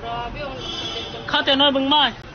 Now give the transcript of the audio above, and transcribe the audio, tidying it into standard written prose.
เข้าแต่น้อยบึงม้อย